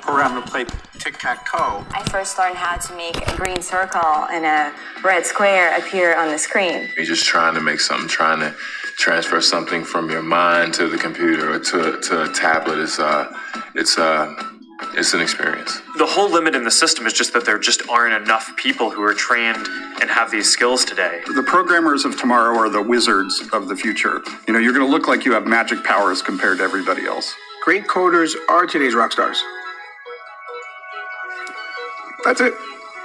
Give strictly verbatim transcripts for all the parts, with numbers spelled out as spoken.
program to play tic-tac-toe. I first learned how to make a green circle and a red square appear on the screen. You're just trying to make something, trying to transfer something from your mind to the computer or to, to a tablet. It's, uh, it's, uh, it's an experience. The whole limit in the system is just that there just aren't enough people who are trained and have these skills today. The programmers of tomorrow are the wizards of the future. You know, you're going to look like you have magic powers compared to everybody else. Great coders are today's rock stars. That's it.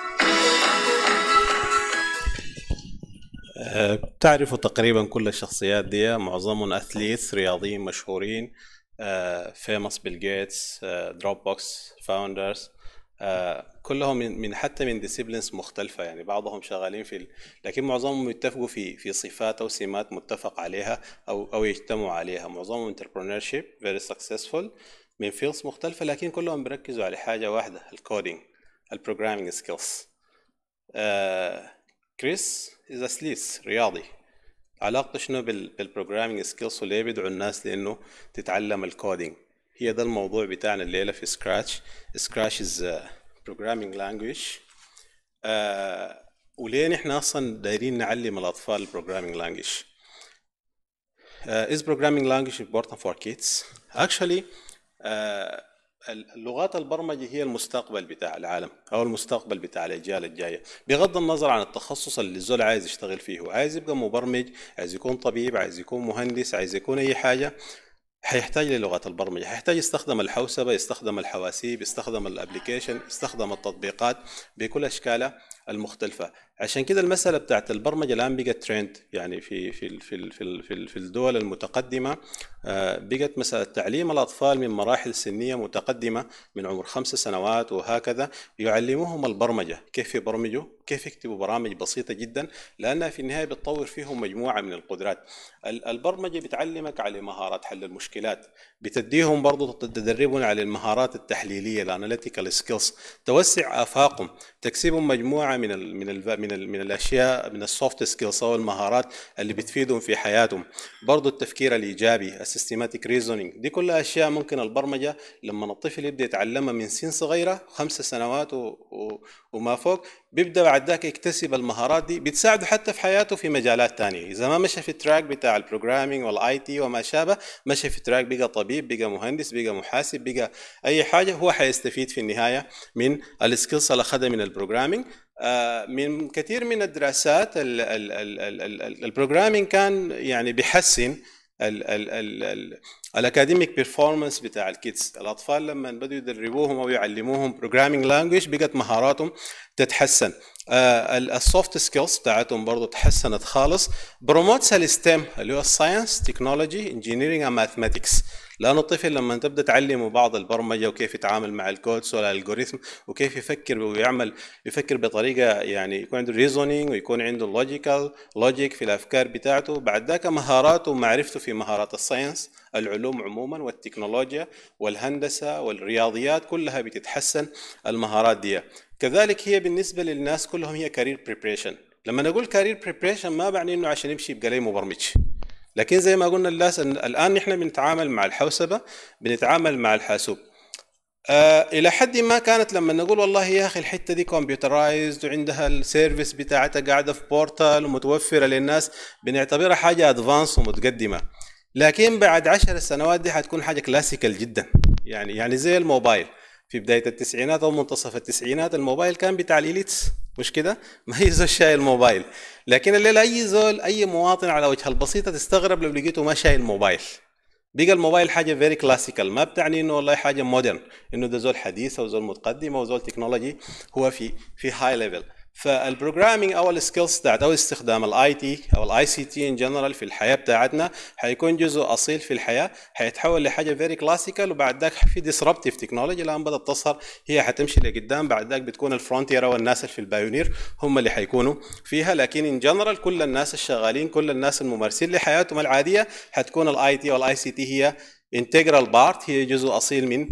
تعرفوا تقريبا كل الشخصيات دي معظمهم أثليث رياضيين مشهورين. فيموس بيل جيتس، دروب بوكس فاوندرز، كلهم من, من حتى من ديسيبلينز مختلفة، يعني بعضهم شغالين في ال... لكن معظمهم يتفقوا في في صفات أو سمات متفق عليها أو أو يجتمعوا عليها. معظمهم entrepreneurship very successful من فيلدز مختلفة، لكن كلهم بيركزوا على حاجة واحدة، الكودينج، البروجرامينج سكيلز. كريس از أثليث رياضي، علاقته شنو بالبروجرامينج سكيلز وليه بيدعو الناس لانه تتعلم الكودينج؟ هي ده الموضوع بتاعنا الليله في سكراتش. سكراتش از بروجرامينج لانجويج. وليه نحن اصلا دايرين نعلم الاطفال البروجرامينج لانجويج؟ is programming language important for kids? actually uh, اللغات البرمجة هي المستقبل بتاع العالم أو المستقبل بتاع الأجيال الجاية، بغض النظر عن التخصص اللي الزول عايز يشتغل فيه. عايز يبقى مبرمج، عايز يكون طبيب، عايز يكون مهندس، عايز يكون أي حاجة، هيحتاج للغات البرمجة، هيحتاج يستخدم الحوسبة، يستخدم الحواسيب، يستخدم الابليكيشن، يستخدم التطبيقات بكل أشكالها المختلفة. عشان كده المسألة بتاعت البرمجة الآن بقت ترند، يعني في في في في في, في الدول المتقدمة بقت مسألة تعليم الأطفال من مراحل سنية متقدمة من عمر خمس سنوات وهكذا، يعلموهم البرمجة، كيف يبرمجوا، كيف يكتبوا برامج بسيطة جدا، لأنها في النهاية بتطور فيهم مجموعة من القدرات. البرمجة بتعلمك على مهارات حل المشكلات، بتديهم برضو تدربهم على المهارات التحليلية الاناليتيكال سكيلز، توسع آفاقهم، تكسبهم مجموعة من ال من ال من, ال من الأشياء، من السوفت سكيلز أو المهارات اللي بتفيدهم في حياتهم. برضو التفكير الإيجابي، السيستماتيك ريزونينج، دي كلها أشياء ممكن البرمجة لما الطفل يبدأ يتعلمها من سن صغيرة خمس سنوات و و وما فوق، بيبدأ بعد ذاك يكتسب المهارات دي، بتساعده حتى في حياته في مجالات تانية. إذا ما مشى في التراك بتاع البروجرامينج والاي تي وما شابه، مشى في التراك بقى طبيب، بقى مهندس، بقى محاسب، بقى أي حاجة، هو حيستفيد في النهاية من السكيلز اللي أخذها من البروجرامينج. من كثير من الدراسات البروجرامينج كان يعني بيحسن الاكاديميك بيرفورمانس بتاع الكيدز. الاطفال لما بدوا يدربوهم او يعلموهم بروجرامينج لانجويج بقت مهاراتهم تتحسن. السوفت سكيلز بتاعتهم برضه تحسنت خالص. بروموتس الستيم اللي هو الساينس، تكنولوجي، انجينيرنج اند ماثماتكس، لانه الطفل لما تبدا تعلمه بعض البرمجه وكيف يتعامل مع الكودز والالجوريثم وكيف يفكر ويعمل يفكر بطريقه يعني يكون عنده ريزونينج ويكون عنده لوجيكال لوجيك في الافكار بتاعته، بعد ذاك مهاراته ومعرفته في مهارات الساينس، العلوم عموما والتكنولوجيا والهندسه والرياضيات كلها بتتحسن المهارات دي. كذلك هي بالنسبه للناس كلهم هي كارير بريبريشن. لما نقول كارير بريبريشن ما بعني انه عشان يمشي يبقى لي مبرمج، لكن زي ما قلنا الناس الان نحن بنتعامل مع الحوسبه، بنتعامل مع الحاسوب. آه الى حد ما كانت لما نقول والله يا اخي الحته دي كمبيوترايزد وعندها السيرفيس بتاعتها قاعده في بورتال ومتوفره للناس، بنعتبرها حاجه ادفانس ومتقدمه. لكن بعد عشر سنوات دي حتكون حاجه كلاسيكال جدا، يعني يعني زي الموبايل في بدايه التسعينات او منتصف التسعينات، الموبايل كان بتاع الإليتس، مش كده؟ ما هي زول شايل الموبايل، لكن الليله اي زول اي مواطن على وجه البسيطه تستغرب لو لقيته ما شايل الموبايل. بقى الموبايل حاجه فيري كلاسيكال، ما بتعني انه والله حاجه مودرن، انه ده زول حديث او زول متقدم او زول تكنولوجي، هو في في هاي ليفل. فالبروجرامينج او السكيلز بتاعت او استخدام الاي تي او الاي سي تي ان جنرال في الحياه بتاعتنا حيكون جزء اصيل في الحياه، حيتحول لحاجه فيري كلاسيكال، وبعد ذاك في ديسربتيف تكنولوجي الان بدات تظهر، هي حتمشي لقدام، بعد ذاك بتكون الفرونتير او الناس اللي في البايونير هم اللي حيكونوا فيها. لكن ان جنرال كل الناس الشغالين، كل الناس الممارسين لحياتهم العاديه، حتكون الاي تي والاي سي تي هي انتجرال بارت، هي جزء اصيل من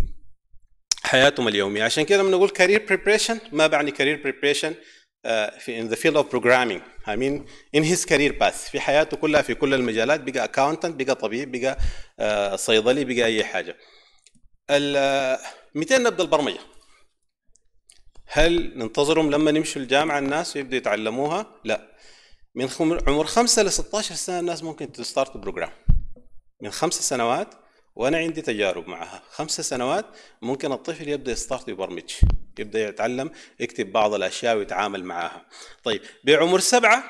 حياتهم اليوميه. عشان كده لما نقول كارير بريبريشن ما بعني كارير بريبريشن في in the field of programming، I mean in his career path، في حياته كلها في كل المجالات، بقى accountant، بقى طبيب، بقى صيدلي، بقى أي حاجة. متى نبدا البرمجه؟ هل ننتظرهم لما نمشوا الجامعه الناس ويبدوا يتعلموها؟ لا، من عمر خمسة ل ستة عشر سنه الناس ممكن تستارت بروجرام. من خمس سنوات، وانا عندي تجارب معها، خمس سنوات ممكن الطفل يبدا يستارت يبرمج، يبدا يتعلم يكتب بعض الاشياء ويتعامل معها. طيب بعمر سبعه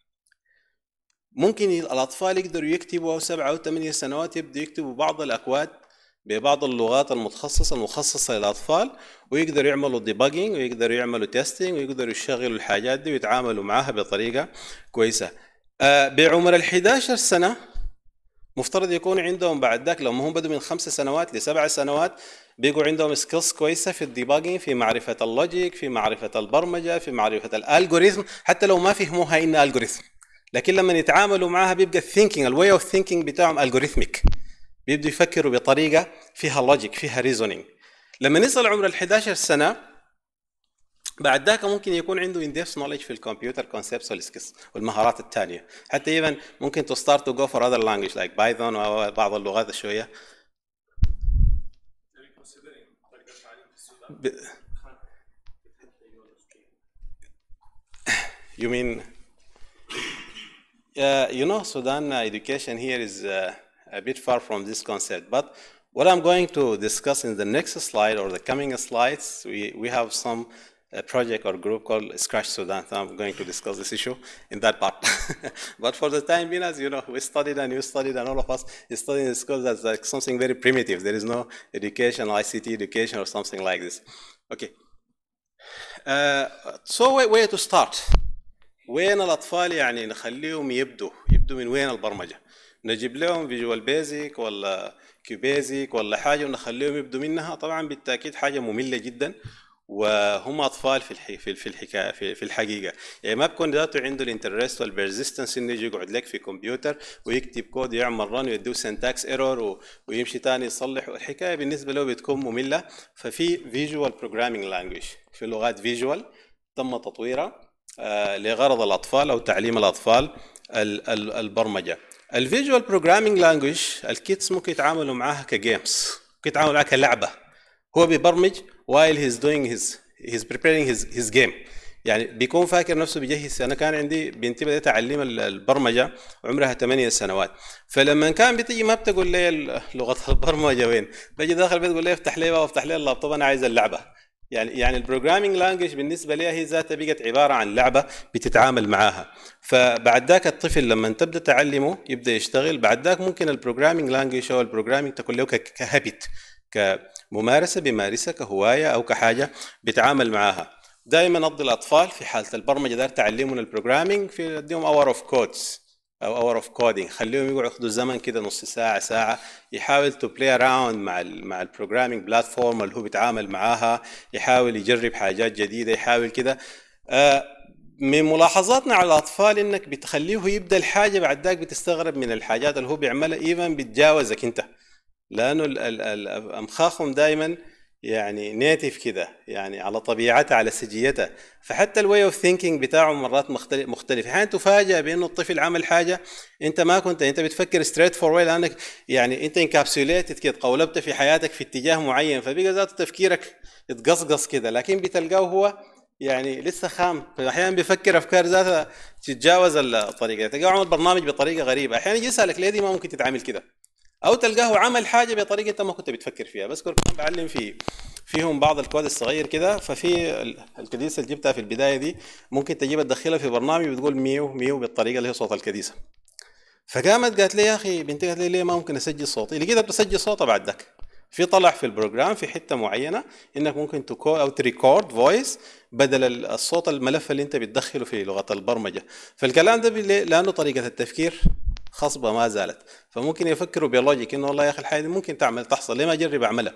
ممكن الاطفال يقدروا يكتبوا، او سبعه او ثمانيه سنوات يبدوا يكتبوا بعض الاكواد ببعض اللغات المتخصصه المخصصه للاطفال، ويقدروا يعملوا ديباجينج ويقدروا يعملوا تيستينج ويقدروا يشغلوا الحاجات دي ويتعاملوا معها بطريقه كويسه. آه بعمر ال احد عشر سنه مفترض يكون عندهم بعد ذاك، لو هم بدوا من خمس سنوات لسبع سنوات بيقوا عندهم سكيلز كويسه في الديباجينج، في معرفه اللوجيك، في معرفه البرمجه، في معرفه الالجوريثم، حتى لو ما فهموها انها الجوريثم، لكن لما يتعاملوا معها بيبقى الثينكينج الواي اوف ثينكينج بتاعهم الجوريثميك، بيبدوا يفكروا بطريقه فيها لوجيك فيها ريزونينج. لما نصل عمر ال احد عشر سنه بعد ذاك ممكن يكون عنده in depth knowledge في الكمبيوتر concepts والسكيلز والمهارات الثانيه، حتى ايفن ممكن to start to go for other language like Python وبعض اللغات الشويه. You mean uh, you know Sudan uh, education here is uh, a bit far from this concept, but what I'm going to discuss in the next slide or the coming slides, we, we have some a project or group called Scratch Sudan. So I'm going to discuss this issue in that part. But for the time being, as you know, we studied and you studied and all of us studied in school as like something very primitive. There is no education, I C T education or something like this. Okay. Uh, so where, where to start? وين الأطفال يعني نخليهم يبدوا يبدوا من وين البرمجة؟ نجيب لهم فيجوال بيزك ولا كيوبيزك ولا حاجة ونخليهم يبدوا منها؟ طبعا بالتأكيد حاجة مملة جدا، وهم اطفال في الحي... في في الحكايه في, في الحقيقه، يعني ما بكون ذاته عنده الانترست والبرزستنس انه يجي يقعد لك في كمبيوتر ويكتب كود يعمل رن ويديه سنتاكس ايرور و... ويمشي ثاني يصلح، والحكايه بالنسبه له بتكون ممله. ففي فيجوال بروجرامينج لانجويج، في لغات فيجوال تم تطويرها آه لغرض الاطفال او تعليم الاطفال ال... ال... البرمجه. الفيجوال بروجرامينج لانجويج الكيدز ممكن يتعاملوا معاها كجيمز، ممكن يتعاملوا معاها كلعبه، هو بيبرمج while he's doing his he's preparing his his game، يعني بيكون فاكر نفسه بيجهز. انا كان عندي بنتي بدأت اتعلم البرمجه عمرها ثمانية سنوات، فلما كان بتيجي ما بتقول لي لغه البرمجه وين، بجي داخل البيت تقول لي افتح لي وافتح لي اللابتوب انا عايز اللعبه. يعني يعني البروجرامينج لانجويج بالنسبه لها هي ذاتها بقت عباره عن لعبه بتتعامل معاها. فبعد ذاك الطفل لما تبدا تعلمه يبدا يشتغل، بعد ذاك ممكن البروجرامينج لانجويج او البروجرامينج تكون له كهابيت، كممارسه بيمارسها كهوايه او كحاجه بيتعامل معاها. دائما اضي الاطفال في حاله البرمجه دار تعلمهم البروجرامينج في اديهم اور اوف كودز او اور اوف كودينج، خليهم يقعدوا ياخذوا زمن كده نص ساعه ساعه يحاول تو بلاي اراوند مع ال مع البروجرامينج بلاتفورم اللي هو بيتعامل معاها، يحاول يجرب حاجات جديده، يحاول كده. آه من ملاحظاتنا على الاطفال انك بتخليه يبدا الحاجه بعد ذاك بتستغرب من الحاجات اللي هو بيعملها، ايفن بتجاوزك انت، لانه امخاخهم دائما يعني نيتيف كده، يعني على طبيعتها على سجيتها، فحتى الواي اوف ثينكينج بتاعه مرات مختلف مختلف. احيانا تفاجئ بانه الطفل عمل حاجه انت ما كنت انت بتفكر ستريت فور، لانك يعني انت انكابسوليتد كده، قولبت في حياتك في اتجاه معين، فبقى ذات تفكيرك اتقصقص كده، لكن بتلقاه هو يعني لسه خام، احيانا بيفكر افكار ذاتها تتجاوز الطريقه، تلقاه عمل برنامج بطريقه غريبه، احيانا يجي يسالك ليه دي ما ممكن تتعامل كده، او تلقاه عمل حاجه بطريقه انت ما كنت بتفكر فيها. بس كنت بعلم في فيهم بعض الكود الصغير كده، ففي الكديسه اللي جبتها في البدايه دي ممكن تجيبها تدخلها في برنامج وتقول ميو ميو بالطريقه اللي هي صوت الكديسه. فقامت قالت لي يا اخي بنتي، قالت لي ليه ما ممكن اسجل صوتي؟ لقيتها بتسجل صوتها بعد ذاك، في طلع في البروجرام في حته معينه انك ممكن تكو او تريكورد فويس بدل الصوت الملف اللي انت بتدخله في لغه البرمجه. فالكلام ده لانه طريقه التفكير خصبه ما زالت، فممكن يفكروا بلوجيك انه والله يا اخي الحاجه دي ممكن تعمل تحصل، ليه ما اجرب اعملها.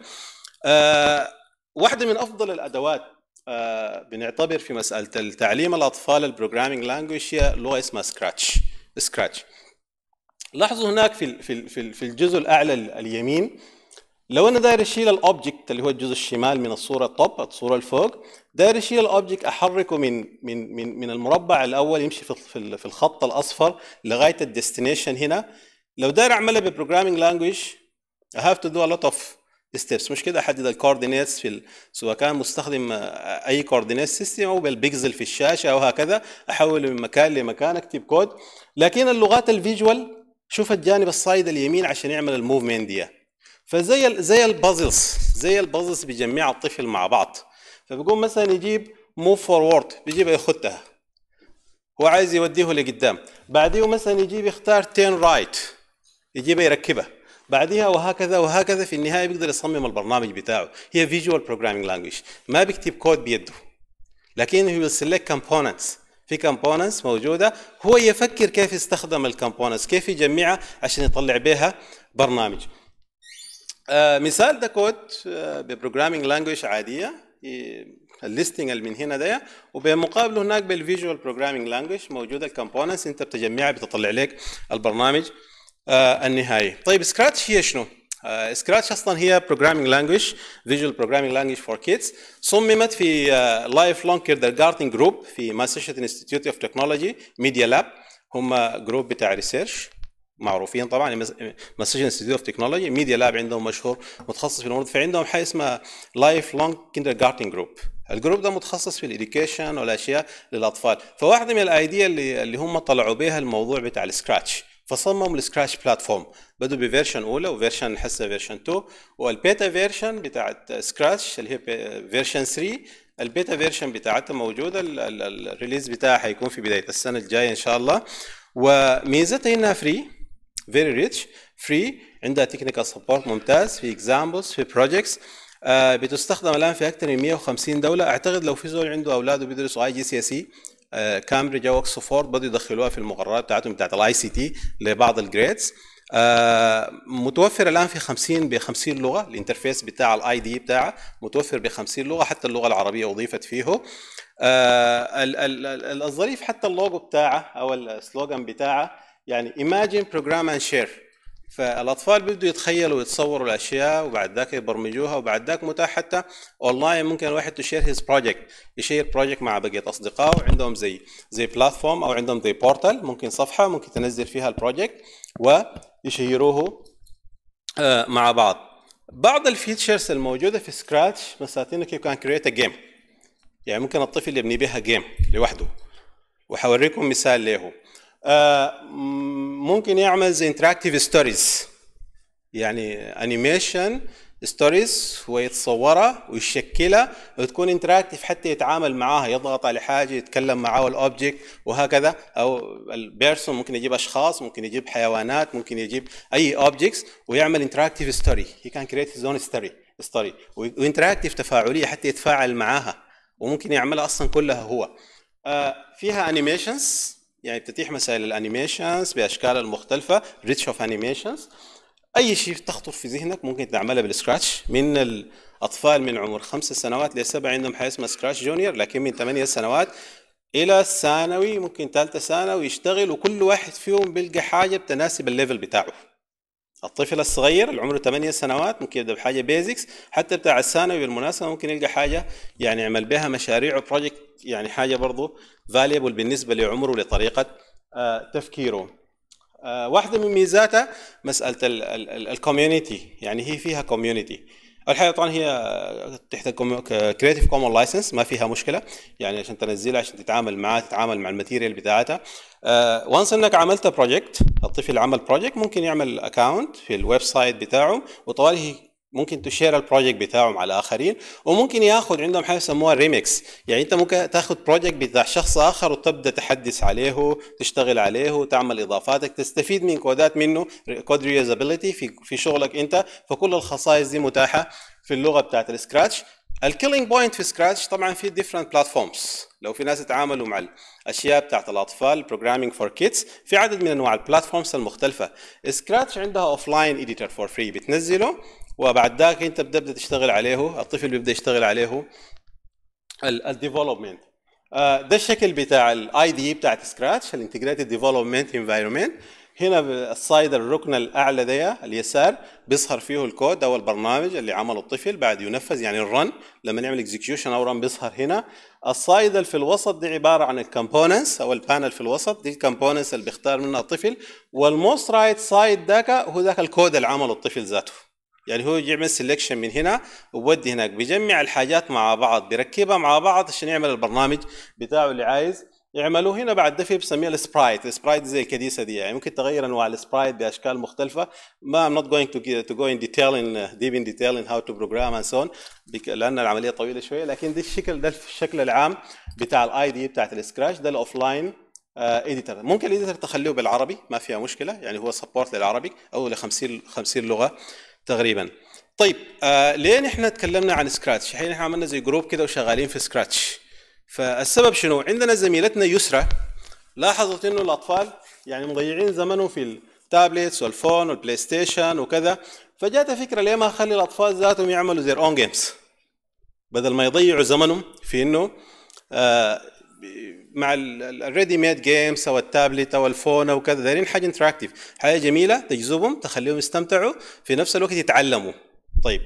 آه واحده من افضل الادوات آه بنعتبر في مساله التعليم الاطفال البروجرامينج لانجويج هي لغه اسمها سكراتش. سكراتش لاحظوا هناك في في في الجزء الاعلى اليمين، لو انا داير اشيل الاوبجكت اللي هو الجزء الشمال من الصوره التوب الصوره الفوق، داير اشيل الاوبجكت احركه من من من من المربع الاول يمشي في في الخط الاصفر لغايه الديستنيشن هنا. لو داير اعملها ببروجرامينج لانجويج I have to do a lot of ستيبس، مش كده احدد الكوردينيتس في ال... سواء كان مستخدم اي كوردينيت سيستم او بالبيكسل في الشاشه او هكذا، احول من مكان لمكان، اكتب كود. لكن اللغات الفيجوال شوف الجانب الصايد اليمين عشان يعمل الموفمنت دي. فزي ال... زي البازلز زي البازلز بيجمع الطفل مع بعض. فبيقوم مثلا يجيب موف فورورد، بيجيب يخدها، هو عايز يوديه لقدام، بعديه مثلا يجيب يختار تين رايت يجيبها يركبها، بعدها وهكذا وهكذا. في النهايه بيقدر يصمم البرنامج بتاعه. هي فيجوال بروجرامينج لانجويج، ما بيكتب كود بيده، لكن هو يسلك كومبوننتس. في كومبوننتس موجوده، هو يفكر كيف يستخدم الكومبوننتس، كيف يجمعها عشان يطلع بها برنامج. آه مثال ده كود آه ببروجرامينج لانجويج عاديه، الليستنج اللي من هنا ده، وبمقابله هناك بالفيجوال بروجرامينج لانجويج موجوده الكومبوننتس، انت بتجمعها بتطلع لك البرنامج آه النهائي. طيب سكراتش هي شنو؟ آه سكراتش اصلا هي بروجرامينج لانجويج، فيجوال بروجرامينج لانجويج فور كيدز، صممت في لايف لونج كيندرجارتن جروب في ماساتشوستس انستيتيوت اوف تكنولوجي ميديا لاب. هم جروب بتاع ريسيرش معروفين طبعا، ماساتشوستس انستيتيوت اوف تكنولوجي ميديا لاب عندهم مشهور متخصص في الامور. فعندهم حاجه اسمها لايف لونج كيندرجارتن جروب. الجروب ده متخصص في الاديوكيشن والاشياء للاطفال. فواحده من الايديا اللي اللي هم طلعوا بها الموضوع بتاع السكراتش، فصمموا السكراتش بلاتفورم. بدوا بفيرشن اولى وفيرشن حسه فيرشن اثنين، والبيتا فيرشن بتاعت سكراتش اللي هي فيرشن ثلاثة. البيتا فيرشن بتاعتها موجوده، الريليز بتاعها هيكون في بدايه السنه الجايه ان شاء الله. وميزتها انها فري، فيري ريتش فري، عندها تكنيكال سبورت ممتاز، في اكزامبلز، في بروجكتس. آه بتستخدم الان في اكثر من مئة وخمسين دوله. اعتقد لو في زول عنده اولاده بيدرسوا اي جي سي اس اي، كامبريدج او اوكسفورد، بدوا يدخلوها في المقررات بتاعتهم بتاعت الاي سي تي لبعض الجريدز. آه متوفر الان في خمسين ب خمسين لغه، الانترفيس بتاع الاي دي بتاعه متوفر ب خمسين لغه، حتى اللغه العربيه اضيفت فيه. آه الظريف حتى اللوجو بتاعه او السلوغان بتاعه يعني imagine program and share. فالاطفال بيبدوا يتخيلوا ويتصوروا الاشياء وبعد ذاك يبرمجوها، وبعد ذاك متاح حتى اونلاين ممكن الواحد تشير هيز بروجكت، يشير بروجكت مع بقيه اصدقائه. عندهم زي زي بلاتفورم او عندهم زي بورتال، ممكن صفحه ممكن تنزل فيها البروجكت ويشيروه مع بعض. بعض الفيتشرز الموجوده في سكراتش مثلا انك يو كان كريت ا جيم، يعني ممكن الطفل يبني بها جيم لوحده. وحوريكم مثال له. آه ممكن يعمل زي انتراكتيف ستوريز، يعني انيميشن ستوريز ويتصورها ويشكلها وتكون انتراكتيف حتى يتعامل معاها، يضغط على حاجه يتكلم معاه الاوبجكت وهكذا. او البيرسون ممكن يجيب اشخاص، ممكن يجيب حيوانات، ممكن يجيب اي اوبجكتس ويعمل انتراكتيف ستوري. هي كان كريت هيز اون ستوري ستوري وانتراكتيف تفاعليه حتى يتفاعل معاها، وممكن يعملها اصلا كلها هو. آه فيها انيميشنز، يعني بتتيح مسائل الانيميشنز باشكالها المختلفه، ريتش اوف انيميشنز. اي شيء تخطر في ذهنك ممكن تعملها بالسكراتش. من الاطفال من عمر خمس سنوات لسبع عندهم حاجه اسمها سكراتش جونيور، لكن من ثمانية سنوات الى الثانوي ممكن ثالثه ثانوي يشتغل، وكل واحد فيهم بيلقى حاجه بتناسب الليفل بتاعه. الطفل الصغير اللي عمره ثمانية سنوات ممكن يبدا بحاجه بيزكس، حتى بتاع الثانوي بالمناسبه ممكن يلقى حاجه يعني يعمل بها مشاريع وبروجكت، يعني حاجه برضه فاليبل بالنسبه لعمره ولطريقه آه تفكيره. آه واحده من ميزاتها مساله الكوميونتي، يعني هي فيها كوميونتي. الحقيقه طبعا هي تحت كريتيف كومون لايسنس، ما فيها مشكله، يعني عشان تنزلها عشان تتعامل معها تتعامل مع الماتيريال بتاعتها. وانس uh, انك عملت بروجكت، الطفل عمل بروجكت ممكن يعمل اكونت في الويب سايت بتاعه، وطوالي ممكن تشير البروجكت بتاعه مع الاخرين، وممكن ياخذ عندهم حاجه يسموها ريميكس. يعني انت ممكن تاخذ بروجكت بتاع شخص اخر وتبدا تحدث عليه، تشتغل عليه وتعمل اضافاتك، تستفيد من كودات منه، كود ريوزابيلتي في في شغلك انت. فكل الخصائص دي متاحه في اللغه بتاعت السكراتش. الكيلينج بوينت في سكراتش طبعا في ديفرنت بلاتفورمز. لو في ناس يتعاملوا مع الاشياء بتاعت الاطفال بروجرامينج فور كيدز، في عدد من انواع البلاتفورمز المختلفه. سكراتش عندها اوف لاين اديتور فور فري، بتنزله وبعد ذاك انت بتبدا تشتغل عليه، الطفل بيبدا يشتغل عليه الديفلوبمنت. ده الشكل بتاع الاي دي بتاعت سكراتش، الانتجريتد ديفلوبمنت انفايرمنت. هنا الصايد الركن الاعلى ده اليسار بيظهر فيه الكود او البرنامج اللي عمله الطفل بعد ينفذ، يعني الرن لما نعمل اكزكيوشن او رن بيظهر هنا. الصايد اللي في الوسط دي عباره عن الكومبوننتس او البانل في الوسط، دي الكومبوننتس اللي بيختار منها الطفل. والموست رايت سايد ذاك هو ذاك الكود اللي عمله الطفل ذاته. يعني هو يعمل سelection من هنا وودي هناك، بيجمع الحاجات مع بعض بيركبها مع بعض عشان يعمل البرنامج بتاعه اللي عايز يعملوا. هنا بعد ده في بسميها السبرايت. السبرايت زي الكديسه دي، يعني ممكن تغير انواع السبرايت باشكال مختلفه. ما I'm not going to to go in detail in deep in detail in how to program and so on لان العمليه طويله شويه، لكن ده الشكل ده الشكل العام بتاع الاي دي بتاعت السكراتش. ده الاوف لاين اديتور. ممكن الاديتور تخليه بالعربي ما فيها مشكله، يعني هو سبورت للعربي او ل خمسين خمسين لغه تقريبا. طيب آه ليه نحن تكلمنا عن سكراتش؟ الحين احنا عملنا زي جروب كده وشغالين في سكراتش. فالسبب شنو؟ عندنا زميلتنا يسرى لاحظت انه الاطفال يعني مضيعين زمنهم في التابلتس والفون والبلاي ستيشن وكذا، فجات فكره ليه ما اخلي الاطفال ذاتهم يعملوا زي اون جيمز بدل ما يضيعوا زمنهم في انه آه مع الريدي ميد جيمز او التابلت او الفون او كذا. دايرين حاجه انتراكتيف، حاجه جميله تجذبهم تخليهم يستمتعوا في نفس الوقت يتعلموا. طيب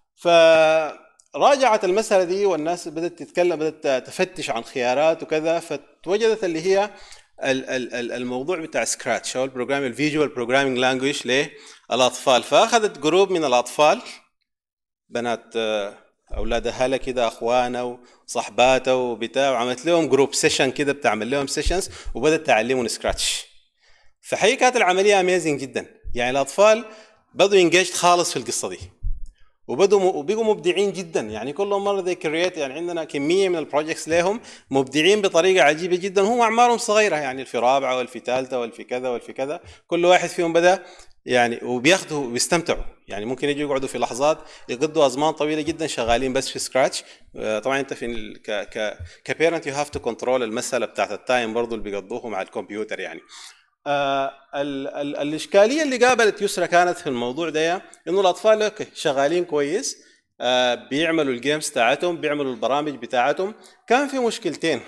فراجعت المسألة دي والناس بدأت تتكلم، بدأت تفتش عن خيارات وكذا، فوجدت اللي هي الموضوع بتاع سكراتش او البروجرام الفيجوال بروجرامينج لانجويج للاطفال. فاخذت جروب من الاطفال بنات اولاد اهلها كده اخوانها وصحباتها وبتاع، وعملت لهم جروب سيشن كده بتعمل لهم سيشنز وبدأت تعلمهم سكراتش. فحقيقة كانت العملية اميزنج جدا، يعني الاطفال بدوا انجيجد خالص في القصة دي وبدوا وبقوا مبدعين جدا. يعني كل مره ذي كريات، يعني عندنا كميه من البروجكتس لهم مبدعين بطريقه عجيبه جدا. هم اعمارهم صغيره، يعني في رابعه والفي ثالثه والفي كذا والفي كذا، كل واحد فيهم بدا يعني وبياخذوا وبيستمتعوا. يعني ممكن يجوا يقعدوا في لحظات يقضوا ازمان طويله جدا شغالين بس في سكراتش. طبعا انت في ال ك ك كبيرنت يو هاف تو كنترول المساله بتاعت التايم برضه اللي بيقضوه مع الكمبيوتر يعني. آه ال ال الاشكاليه اللي قابلت يسرى كانت في الموضوع ده انه الاطفال اوكي شغالين كويس، آه بيعملوا الجيمز بتاعتهم بيعملوا البرامج بتاعتهم. كان في مشكلتين،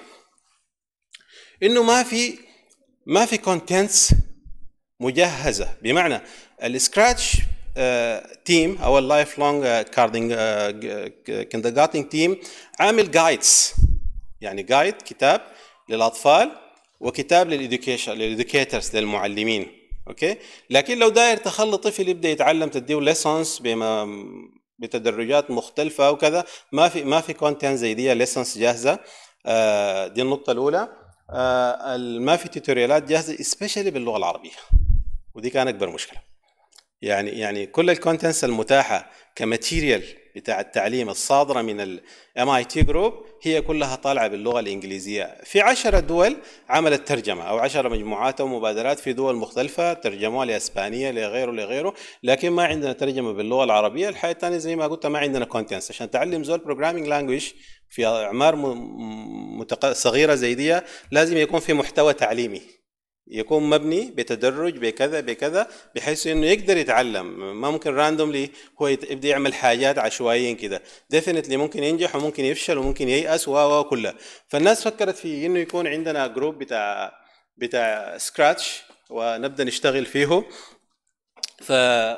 انه ما في ما في كونتنتس مجهزه، بمعنى السكراتش تيم او اللايف لونج كاردنج كيندرجارتن تيم عامل جايدز، يعني جايد كتاب للاطفال وكتاب للإديوكيشن للإديوكيترز للمعلمين. اوكي، لكن لو داير تخلي طفل يبدا يتعلم تديه ليسونز بما بتدرجات مختلفه وكذا، ما في ما في كونتنت زي دي ليسونز جاهزه. آه دي النقطه الاولى. آه ما في توتوريالات جاهزه سبيشالي باللغه العربيه، ودي كان اكبر مشكله. يعني يعني كل الكونتنتس المتاحه كماتيريال بتاع التعليم الصادره من الام اي تي جروب هي كلها طالعه باللغه الانجليزيه. في عشرة دول عملت ترجمه او عشرة مجموعات او مبادرات في دول مختلفه ترجموها لاسبانيه لغيره لغيره، لكن ما عندنا ترجمه باللغه العربيه. الحاجه الثانيه زي ما قلت ما عندنا كونتنتس عشان تعلم زول بروجرامينج لانجويج في اعمار متق... صغيره زي دي. لازم يكون في محتوى تعليمي يكون مبني بتدرج بكذا بكذا بحيث انه يقدر يتعلم. ما ممكن راندوملي هو يبدا يعمل حاجات عشوائيا كده. ديفينتلي ممكن ينجح وممكن يفشل وممكن ييأس و كلها. فالناس فكرت في انه يكون عندنا جروب بتاع بتاع سكراتش ونبدا نشتغل فيه. ف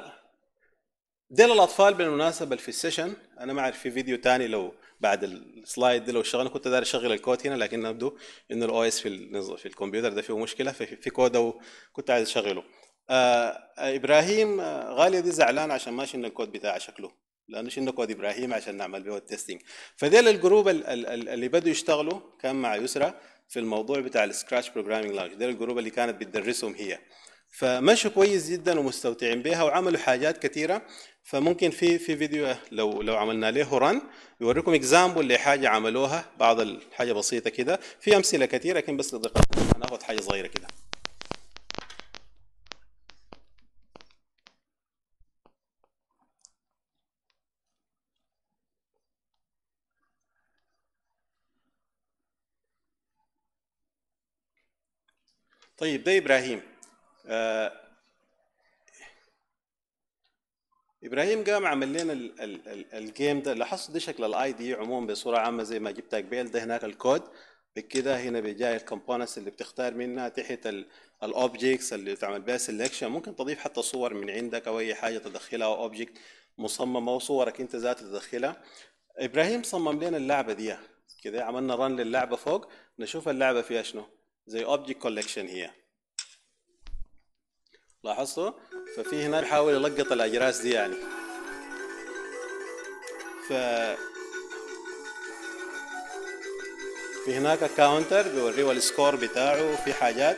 ديل الاطفال بالمناسبه في السيشن، انا ما اعرف في فيديو تاني لو بعد السلايد دي لو اشتغلنا كنت داير اشغل الكود هنا، لكن يبدو انه الاو اس في في الكمبيوتر ده فيه مشكله في, في كود كنت عايز اشغله. آه ابراهيم آه غاليه دي زعلان عشان ما شلنا الكود بتاعه شكله، لانه شلنا كود ابراهيم عشان نعمل به التستنج. فديل الجروب اللي بدوا يشتغلوا كان مع يسرى في الموضوع بتاع السكراتش بروجرامينج لانجويج. ديل الجروب اللي كانت بتدرسهم هي، فمشوا كويس جدا ومستمتعين بها وعملوا حاجات كثيره. فممكن في في فيديو لو لو عملنا له رن يوريكم اكزامبل لحاجه عملوها، بعض الحاجه بسيطه كده. في امثله كثيره لكن بس لدقه هناخذ حاجه صغيره كده. طيب ده ابراهيم. آه ابراهيم قام عمل لنا ال ال ال الجيم ده. لاحظت دي شكل الاي دي عموما بصوره عامه زي ما جبتك بيل. ده هناك الكود بكده، هنا بيجاي الكومبوننتس اللي بتختار منها تحت الاوبجكتس اللي تعمل بها سelection. ممكن تضيف حتى صور من عندك او اي حاجه تدخلها او اوبجكت مصممه وصورك انت ذات تدخلها. ابراهيم صمم لنا اللعبه دي كده. عملنا رن للعبه فوق نشوف اللعبه فيها شنو، زي اوبجكت كولكشن هي. لاحظتوا؟ ففي هنا بيحاول يلقط الاجراس دي يعني. ف في هناك كاونتر بيوريه السكور بتاعه في حاجات.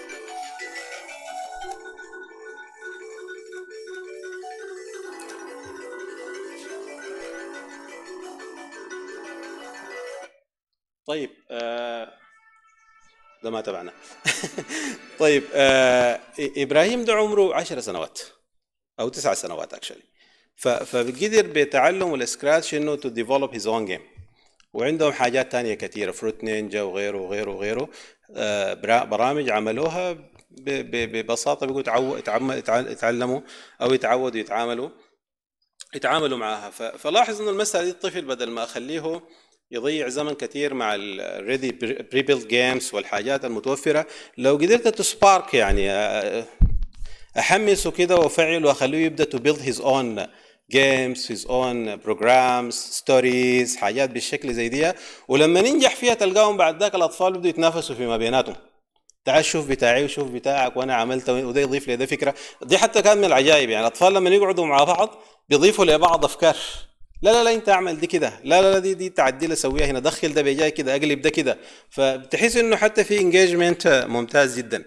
طيب آه ده ما تبعنا. طيب آه ابراهيم ده عمره عشر سنوات او تسع سنوات اكشلي، فقدر بتعلم السكراتش انه تو ديفلوب هيز اون جيم، وعندهم حاجات تانية كثيرة، فروت نينجا وغيره وغيره وغيره. آه برامج عملوها ببساطة بيقولوا يتعلموا او يتعودوا يتعاملوا يتعاملوا معها. فلاحظ انه المسألة دي الطفل بدل ما اخليه يضيع زمن كثير مع الريدي بري بيلد جيمز والحاجات المتوفرة، لو قدرت تسبارك يعني احمسه كده وافعل واخليه يبدا تو بيلد هيز اون جيمز، هيز اون بروجرامز، ستوريز، حاجات بالشكل زي دي، ولما ننجح فيها تلقاهم بعد ذاك الاطفال بدوا يتنافسوا فيما بيناتهم. تعال شوف بتاعي وشوف بتاعك وانا عملت وده يضيف لي ده فكره. دي حتى كان من العجائب، يعني الاطفال لما يقعدوا مع بعض بيضيفوا لبعض افكار. لا لا لا انت اعمل دي كده، لا لا لا دي دي تعديل اسويها هنا، دخل ده بيجاي كده، اقلب ده كده، فبتحس انه حتى في انجيجمنت ممتاز جدا.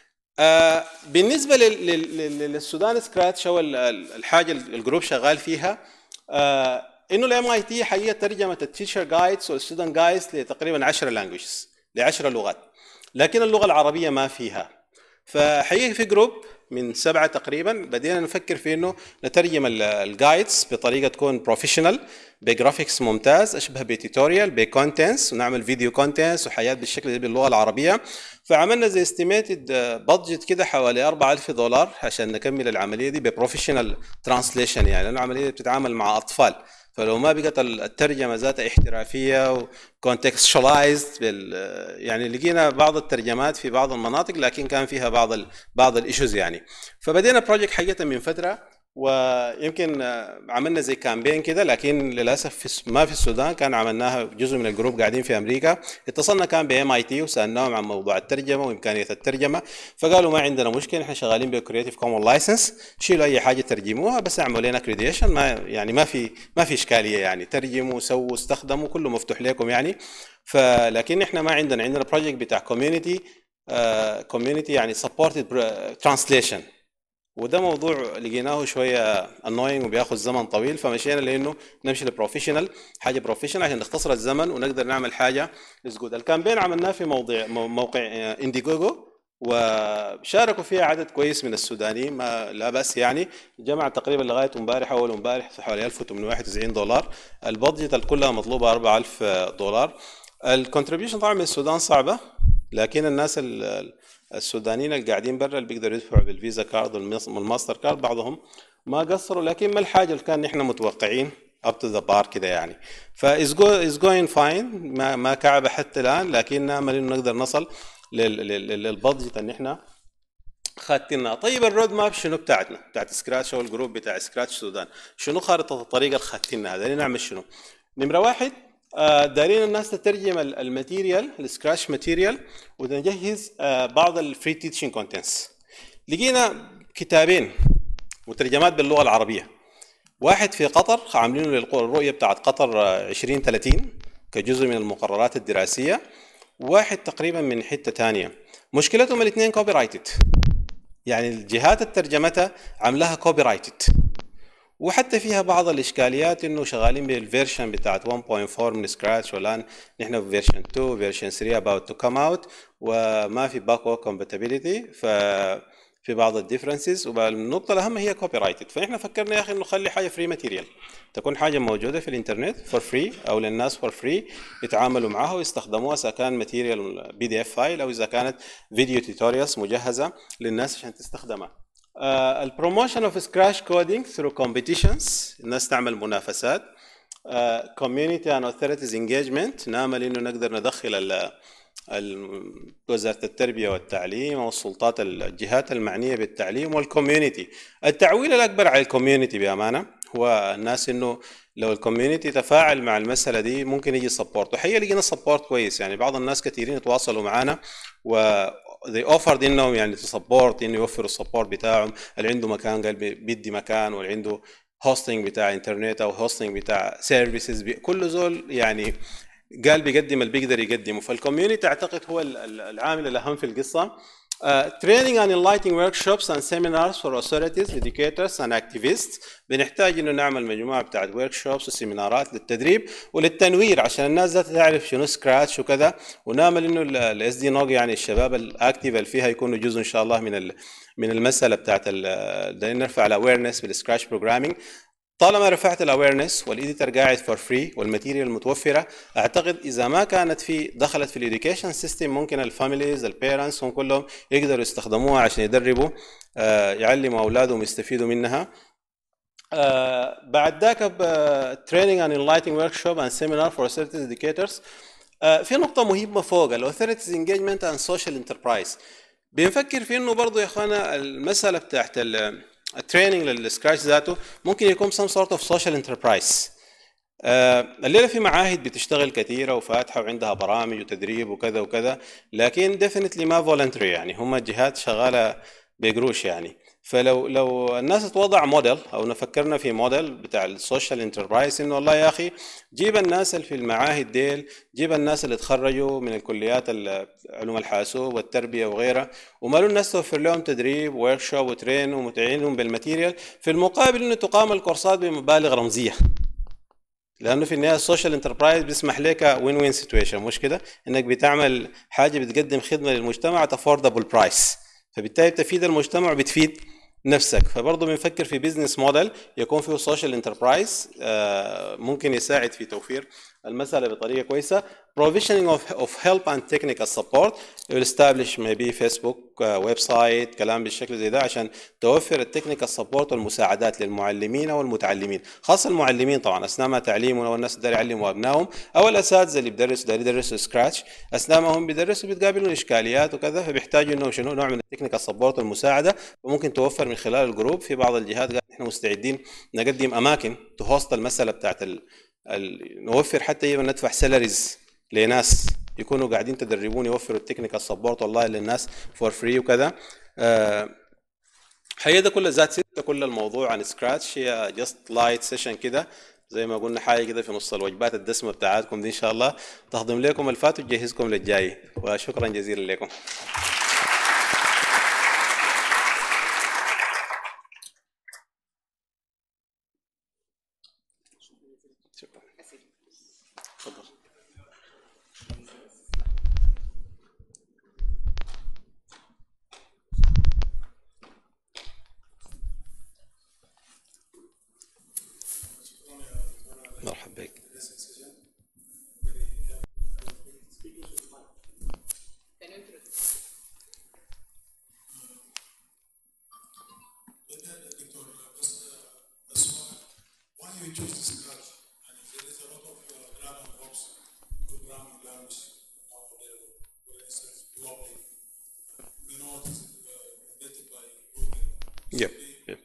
آه بالنسبه للسودان سكراتش او الحاجه الجروب شغال فيها، آه انه الام اي تي حقيقه ترجمت التيشر جايدز والستودنت جايدز لتقريبا عشر لانجويجز، ل عشر لغات، لكن اللغه العربيه ما فيها. فحقيقه في جروب من سبعه تقريبا بدينا نفكر في انه نترجم الجايدز بطريقه تكون بروفيشنال، بجرافيكس ممتاز اشبه بتيتوريال، بكونتنتس، ونعمل فيديو كونتنتس وحياه بالشكل ده باللغه العربيه. فعملنا زي استيميتد بادجت كده حوالي أربعة آلاف دولار عشان نكمل العمليه دي ببروفيشنال ترانسليشن، يعني لانه العمليه بتتعامل مع اطفال، فلو ما بقت الترجمه ذاتها احترافيه وكونتكستشولايزد بال يعني لقينا بعض الترجمات في بعض المناطق لكن كان فيها بعض ال بعض الايشوز يعني. فبدينا بروجكت حقيقه من فتره، ويمكن عملنا زي كامبين كده، لكن للاسف في ما في السودان، كان عملناها جزء من الجروب قاعدين في امريكا. اتصلنا كان بام اي تي وسالناهم عن موضوع الترجمه وامكانيه الترجمه، فقالوا ما عندنا مشكله، احنا شغالين بكرييتيف كومون لايسنس، شيلوا اي حاجه ترجموها بس اعملوا لنا كريديشن، ما يعني ما في ما في اشكاليه يعني، ترجموا سووا استخدموا كله مفتوح لكم يعني. فلكن احنا ما عندنا عندنا بروجكت بتاع كوميونتي كوميونتي يعني سبورتد ترانسليشن، وده موضوع لقيناه شويه انوينج وبياخذ زمن طويل، فمشينا لانه نمشي لبروفيشنال، حاجه بروفيشنال عشان نختصر الزمن ونقدر نعمل حاجه از جود. الكامبين عملناه في موضوع موقع انديجوجو، وشاركوا فيها عدد كويس من السودانيين، ما لا باس يعني، جمع تقريبا لغايه امبارح اول امبارح في حوالي ألف وثمانمائة وواحد وتسعين دولار، البادجت كلها مطلوبه أربعة آلاف دولار. الكونتريبيوشن طبعا من السودان صعبه، لكن الناس السودانيين اللي قاعدين برا اللي بيقدروا يدفعوا بالفيزا كارد والماستر كارد بعضهم ما قصروا، لكن ما الحاجه اللي كان احنا متوقعين اب تو ذا بار كده يعني. فاز جو از جوين فاين، ما ما كعبه حتى الان، لكن نامل انه نقدر نصل للبادجت اللي احنا خاتنا. طيب الرود ماب شنو بتاعتنا بتاعت سكراتش او الجروب بتاع سكراتش سودان؟ شنو خارطه الطريق اللي خاتنا هذا؟ نعمل شنو؟ نمره واحد، آه دارين الناس تترجم الماتيريال السكراتش ماتيريال، ونجهز آه بعض الفري تيتشنج كونتنتس. لقينا كتابين مترجمات باللغه العربيه، واحد في قطر عاملينه للرؤيه بتاعت قطر عشرين ثلاثين كجزء من المقررات الدراسيه، واحد تقريبا من حته ثانيه. مشكلتهم الاثنين كوبي رايتد، يعني الجهات الترجمتها عاملاها كوبي رايتد، وحتى فيها بعض الاشكاليات انه شغالين بالفيرشن بتاعت واحد نقطة أربعة من سكراتش، والان نحن في فيرشن اثنين فيرشن ثلاثة about to come out، وما في باكورد كومباتيبيليتي ف في بعض الديفرنسز، والنقطه الاهم هي كوبي رايتد. فاحنا فكرنا يا اخي انه نخلي حاجه فري ماتيريال، تكون حاجه موجوده في الانترنت فور فري او للناس فور فري يتعاملوا معها ويستخدموها، اذا كان ماتيريال بي دي اف فايل او اذا كانت فيديو توتوريالز مجهزه للناس عشان تستخدمها. البروموشن اوف سكراتش كودينج ثرو كومبيتيشنز، الناس تعمل منافسات. كوميونتي اند اوثوريتيز انجيجمنت، نامل انه نقدر ندخل وزارة التربية والتعليم والسلطات الجهات المعنية بالتعليم والكوميونتي. التعويل الأكبر على الكوميونتي بأمانة هو الناس، إنه لو الكوميونتي تفاعل مع المسألة دي ممكن يجي سبورت، وحقيقة لقينا سبورت كويس يعني. بعض الناس كثيرين يتواصلوا معنا و they offered انهم يعني تسبورت، انه يوفروا السبورت بتاعهم، اللي عنده مكان قال بيدي مكان، واللي عنده هوستنج بتاع انترنت او هوستنج بتاع سيرفيسز، كل زول يعني قال بيقدم اللي بيقدر يقدمه. فالكوميونتي اعتقد هو العامل الاهم في القصه. Uh, training and enlightening workshops and seminars for authorities, educators and activists. بنحتاج انه نعمل مجموعه بتاعت workshops وسيمينارات للتدريب وللتنوير عشان الناس ذات تعرف شنو سكراتش وكذا، ونعمل انه الاس دي نوج يعني الشباب الاكتيف اللي فيها يكونوا جزء ان شاء الله من من المساله بتاعت نرفع الاويرنس بالسكراتش بروجرامينج. طالما رفعت الاويرنس والايديتر قاعد فور فري والماتيريال متوفره، اعتقد اذا ما كانت في دخلت في الاديوكيشن سيستم ممكن الفاميليز البيرنتس هم كلهم يقدروا يستخدموها عشان يدربوا آه يعلموا اولادهم يستفيدوا منها. آه بعد ذاك تريننج اند انلايتنج ورك شوب اند سيمينار فور authorities educators. آه في نقطه مهمه فوق الاوثوريتيز انجيجمنت اند سوشيال انتربرايز. بنفكر في انه برضه يا اخوانا المساله بتاعت التريننج للسكراتش ذاته ممكن يكون some sort of social enterprise. آه الليله في معاهد بتشتغل كثيره وفاتحه وعندها برامج وتدريب وكذا وكذا، لكن definitely ما voluntary، يعني هم جهات شغاله بقروش يعني. فلو لو الناس توضع موديل او نفكرنا في موديل بتاع السوشيال انتربرايز، انه والله يا اخي جيب الناس اللي في المعاهد ديل، جيب الناس اللي تخرجوا من الكليات علوم الحاسوب والتربيه وغيرها، ومالوا الناس توفر لهم تدريب وورك شوب وترين ومتعينهم بالماتيريال، في المقابل انه تقام الكورسات بمبالغ رمزيه. لانه في النهايه السوشيال انتربرايز بيسمح لك وين وين سيتويشن، مش كده؟ انك بتعمل حاجه بتقدم خدمه للمجتمع ات افوردبل برايس، فبالتالي بتفيد المجتمع وبتفيد نفسك. فبرضه بنفكر في بزنس موديل يكون فيه سوشيال انتربرايز ممكن يساعد في توفير المساله بطريقه كويسه. provisioning of, of help and technical support. you will establish maybe Facebook ويب سايت كلام بالشكل زي ده عشان توفر التكنيكال سبورت والمساعدات للمعلمين والمتعلمين، خاصه المعلمين طبعا اثناء ما تعليمهم او الناس اللي يعلموا ابنائهم، او الاساتذه اللي بيدرسوا اللي يدرسوا سكراتش اثناء ما هم بيدرسوا بيتقابلوا اشكاليات وكذا، فبيحتاجوا انه شنو نوع من التكنيكال سبورت والمساعده، وممكن توفر من خلال الجروب. في بعض الجهات قال احنا مستعدين نقدم اماكن تهوست المساله بتاعت ال... ال... نوفر حتى يبقى ندفع سالاريز لناس يكونوا قاعدين تدربون يوفروا التكنيكال سبورت والله للناس فور فري وكذا. أه هي ده كل ذات ستة، كل الموضوع عن سكراتش هي جست لايت سيشن كده زي ما قلنا، حاجه كده في نص الوجبات الدسمه بتاعتكم دي ان شاء الله تخدم لكم الفات وتجهزكم للجاي، وشكرا جزيلا لكم. مرحبا بك. Yep. Yep.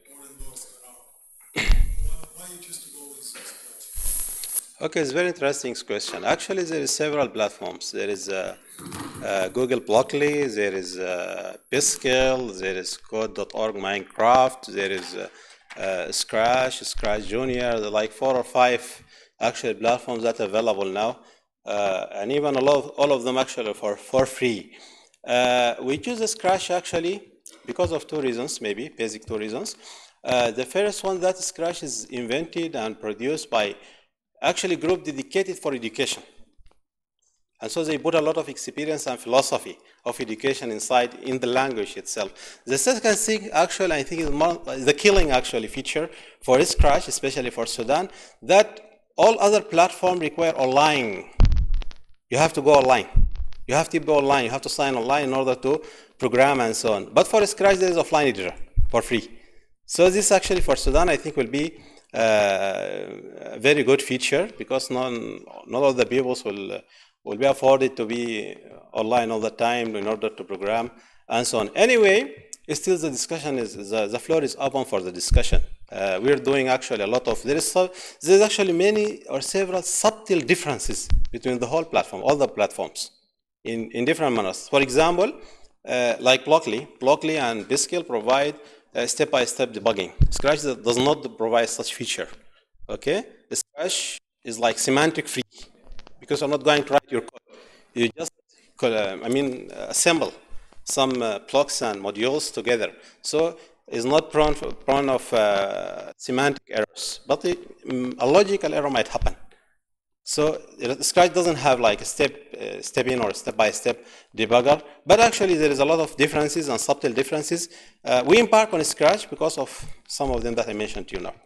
Okay, it's a very interesting question. Actually, there is several platforms. There is uh, uh, Google Blockly, there is uh, Piskel, there is Code dot org Minecraft, there is uh, uh, Scratch, Scratch Junior, there are like four or five actually platforms that are available now, uh, and even a lot of, all of them actually for, for free. Uh, we choose Scratch actually because of two reasons, maybe basic two reasons. Uh, the first one, that Scratch is invented and produced by actually group dedicated for education. And so they put a lot of experience and philosophy of education inside in the language itself. The second thing actually I think is more, the killing actually feature for Scratch, especially for Sudan, that all other platforms require online. You have to go online. You have to be online. You have to sign online in order to program and so on. But for Scratch there is offline editor for free. So this actually for Sudan I think will be uh, a very good feature because not, not all the people will, will be afforded to be online all the time in order to program and so on. Anyway, still the discussion is, the, the floor is open for the discussion. Uh, we're doing actually a lot of, there is, there is actually many or several subtle differences between the whole platform, all the platforms in, in different manners. For example, uh, like Blockly, Blockly and Piskel provide uh, step-by-step debugging. Scratch does not provide such feature. Okay, Scratch is like semantic free because you're not going to write your code. You just, uh, I mean, assemble some uh, blocks and modules together. So it's not prone, for, prone of uh, semantic errors, but it, um, a logical error might happen. So Scratch doesn't have like a step, uh, step in or step-by-step debugger, but actually there is a lot of differences and subtle differences. Uh, we embark on Scratch because of some of them that I mentioned to you now.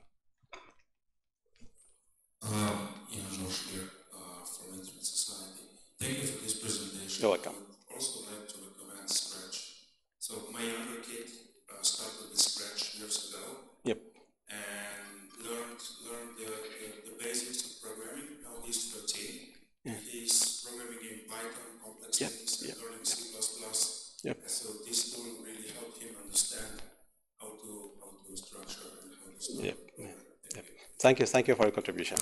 Uh, yeah, Nosh here uh, from Internet Society. Thank you for this presentation. You're welcome. I would also like to recommend Scratch. So my younger kid uh, started with Scratch years ago. Yep. And learned learned the, the, the basics of programming. Now he's thirteen. Yeah. He's programming in Python, complex yep. things, and yep. learning C plus plus. Yep. And so this tool really helped him understand how to how to structure and how to start. Yep. Yep. Yep. Thank you. Thank you for your contribution.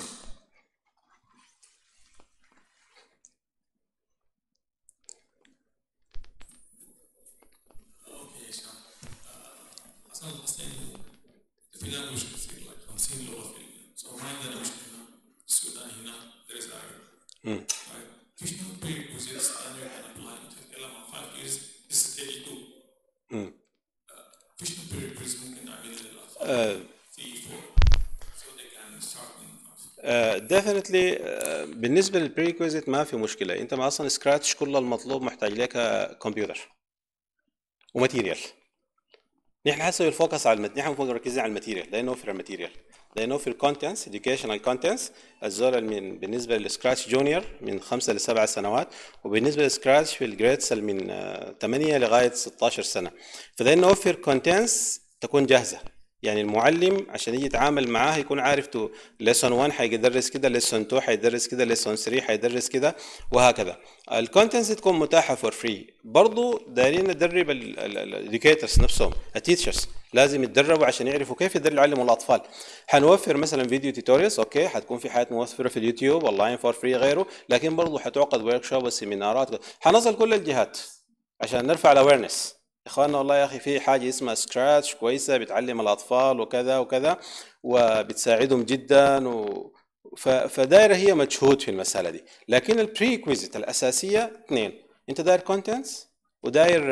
Okay, Hisham. أصلاً الحسين في language كثير like خمسين لغة في so ما عندنا مشكلة السودان هنا there is Arabic. Right? في شنو prerequisites and you can apply تتكلم عن five years this is eighty-two. في شنو prerequisites ممكن نعمل للأطفال في four so they can start. Uh, definitely uh, بالنسبة للبريكوزيت ما في مشكلة. انت ما اصلا سكراتش كل المطلوب محتاج لك كمبيوتر وماتيريال. نحن حنسوي الفوكس على المت... نحن مركزين على الماتيريال لانه نوفر الماتيريال لانه نوفر الكونتنتس educational contents الزول من بالنسبة للسكراتش جونيور من خمسة لسبع سنوات وبالنسبة للسكراتش في الجريدز من ثمانية لغاية ستة عشر سنة. فده نوفر كونتنتس تكون جاهزة. يعني المعلم عشان يجي يتعامل معاه يكون عارف تو ليسون واحد حيدرس كده، ليسون اتنين حيدرس كده، ليسون تلاتة حيدرس كده، وهكذا. الكونتنتس تكون متاحه فور فري. برضه دايرين ندرب الاديوكيترز نفسهم، التيتشرز لازم يتدربوا عشان يعرفوا كيف يقدروا يعلموا الاطفال. حنوفر مثلا فيديو توتوريالز، اوكي، حتكون في حاجات موفره في اليوتيوب اونلاين فور فري غيره، لكن برضه حتعقد ورك شوب وسيمينارات، حنصل كل الجهات عشان نرفع الاويرنس. اخواننا والله يا اخي في حاجه اسمها سكراتش كويسه بتعلم الاطفال وكذا وكذا وبتساعدهم جدا و... ف... فدايره هي مجهود في المساله دي. لكن البريكويزيت الاساسيه اثنين، انت داير كونتنتس وداير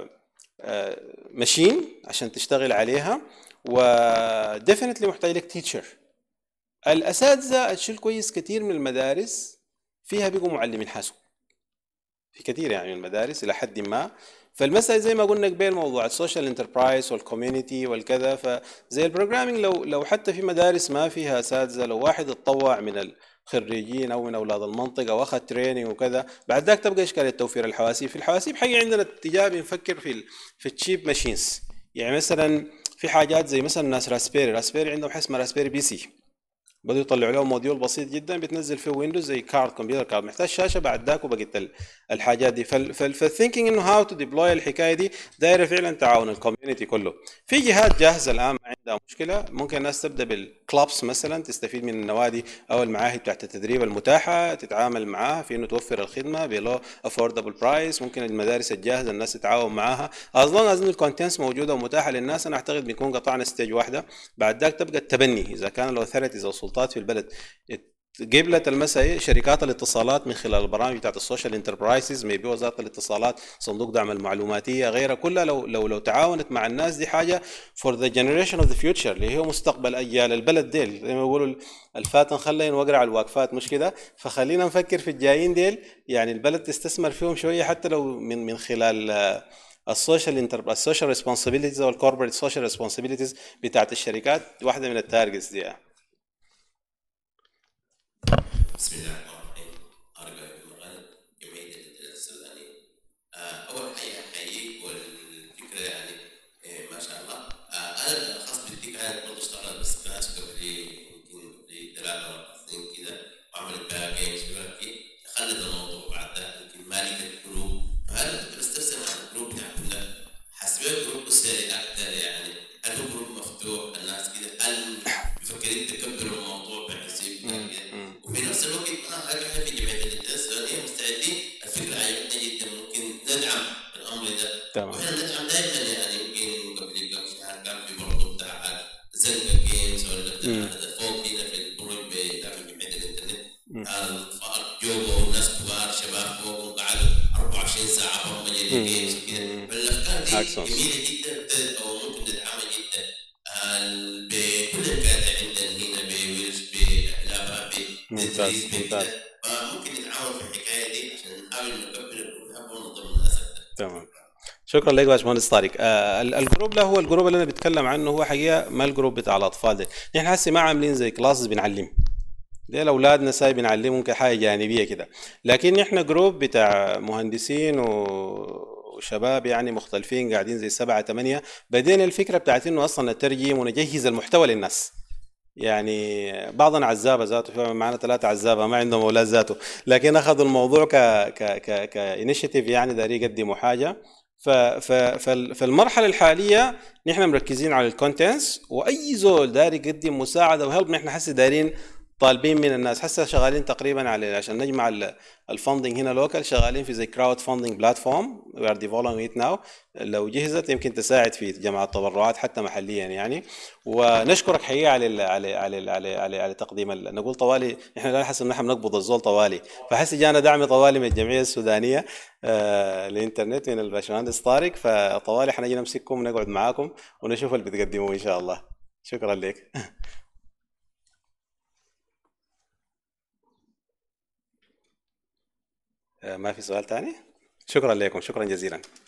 ماشين عشان تشتغل عليها، وديفينتلي محتاج لك تيتشر. الاساتذه الشيء الكويس كثير من المدارس فيها بيقوا معلمين حاسوب في كثير يعني من المدارس الى حد ما. فالمسألة زي ما قلنا قبل موضوع السوشيال انتربرايز والكوميونتي والكذا، فزي البروجرامينج لو لو حتى في مدارس ما فيها اساتذه، لو واحد اتطوع من الخريجين او من اولاد المنطقه واخذ تريننج وكذا، بعد ذاك تبقى اشكاليه توفير الحواسيب. في الحواسيب حاجه عندنا اتجاه بنفكر في في التشيب ماشينز. يعني مثلا في حاجات زي مثلا ناس راسبيري راسبيري عندهم حاجه اسمها راسبيري بي سي، بدوا يطلعوا لهم موديول بسيط جدا بتنزل فيه ويندوز زي كارد كمبيوتر كارد، محتاج شاشه بعد ذاك وبقيت الحاجات دي. فالثينكينج انه هاو تو ديبلوي الحكايه دي دايره فعلا تعاون الكوميونتي كله. في جهات جاهزه الان ما عندها مشكله، ممكن الناس تبدا بالكلابس مثلا، تستفيد من النوادي او المعاهد بتاعت التدريب المتاحه، تتعامل معاها في انه توفر الخدمه بلو افوردبل برايس. ممكن المدارس الجاهزه الناس تتعاون معاها از لونج از الكونتنتس موجوده ومتاحه للناس. انا اعتقد بنكون قطعنا ستيج واحده، بعد ذاك تبقى التبني اذا كان الاوثوريتيز او السلطات في البلد قبلت المسائل. شركات الاتصالات من خلال البرامج بتاعت السوشيال انتربرايزز، ميبي وزاره الاتصالات، صندوق دعم المعلوماتيه، غيرها كلها لو لو لو تعاونت مع الناس دي حاجه فور ذا جنريشن اوف ذا فيوتشر اللي هو مستقبل اجيال البلد ديل. زي ما بيقولوا الفاتن خلينا نوقع على الواقفات، مش كده؟ فخلينا نفكر في الجايين ديل، يعني البلد تستثمر فيهم شويه حتى لو من من خلال السوشيال انتر السوشيال ريسبونسبيلتيز او الكوربريت سوشيال ريسبونسبيلتيز بتاعت الشركات، واحده من التارجتس دي. بسم الله الرحمن الرحيم. أرجع بمغنى جمعية الإدارة السودانية. أول حاجة أحييك والفكرة يعني ما شاء الله. أنا بالأخص بدي كانت برضه اشتغلت بسكراتش قبل يمكن قبل ثلاثة أربع سنين كده، وعملت بها جيمز ولكن خلت الموضوع بعد ذلك يمكن ما لقيت جروب. فهل كنت بستفسر عن الجروب بتاعكم ده؟ حسبت جروب أسري أكثر، يعني هل هو جروب مفتوح الناس كده؟ هل مفكرين تكبروا الموضوع بحيث يبقى كده؟ وفي نفس الوقت انا وعشرين ساعة برمجة للجيمز وكده. فالأفكار دي اكسونز. جميلة جدا ابتدت أو ممكن تدعمها جدا آه، بكل القاعدة عندنا هنا بويرش بلابات ممتاز بتدريس ممتاز. بكده، فممكن نتعاون في الحكاية دي عشان نحاول نكبر الجروبات برضه ضمن الناس أكتر. تمام. شكرا لك يا باشمهندس طارق. آه ال- الجروب ده هو الجروب اللي انا بتكلم عنه، هو حقيقه ما الجروب بتاع الاطفال ده. نحن هسه ما عاملين زي كلاسز بنعلم دي الاولادنا، ساي بنعلمهم كحاجه جانبيه كده، لكن نحن جروب بتاع مهندسين و وشباب يعني مختلفين قاعدين زي سبعة ثمانية. بدينا الفكرة بتاعت انه اصلا نترجم ونجهز المحتوى للناس. يعني بعضنا عزابه ذاته، في معنا ثلاثه عزابه ما عندهم اولاد ذاته، لكن اخذوا الموضوع ك ك ك كانيشيتيف، يعني داري يقدموا حاجه. ف ف فال- فالمرحله الحاليه نحن مركزين على الكونتنتس، واي زول داري يقدم مساعده وهيلب نحن حسي دارين طالبين من الناس. هسه شغالين تقريبا على عشان نجمع الفندنج هنا لوكال، شغالين في زي كراود فندنج بلاتفورم وي ار ديفلوبينج ات ناو. لو جهزت يمكن تساعد في جمع التبرعات حتى محليا يعني. ونشكرك حقيقه على ال على على على على, على تقديم ال- نقول طوالي احنا لا نحس ان احنا بنقبض الزول طوالي، فحس جانا دعم طوالي من الجمعيه السودانيه آه الانترنت من الباشمهندس طارق، فطوالي حنجي نمسككم ونقعد معاكم ونشوف اللي بتقدموه ان شاء الله. شكرا لك. آه، ما في سؤال تاني؟ شكرا لكم، شكرا جزيلا.